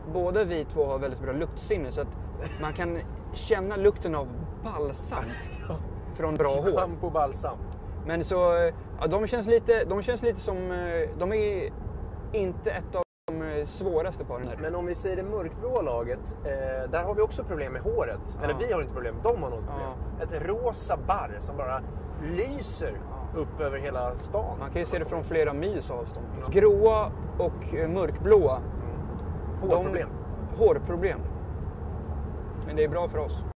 båda vi två har väldigt bra luktsinne så att man kan känna lukten av balsam från bra hår. Shampoo, balsam. Men så, ja, de känns lite som, de är inte ett av de svåraste paren. Men om vi säger det mörkblåa laget, där har vi också problem med håret. Eller vi har inte problem, de har något problem. Ett rosa barr som bara lyser upp över hela stan. Man kan ju se det från flera mils avstånd. Gråa och mörkblåa. Hårproblem. Hårproblem. Men det är bra för oss.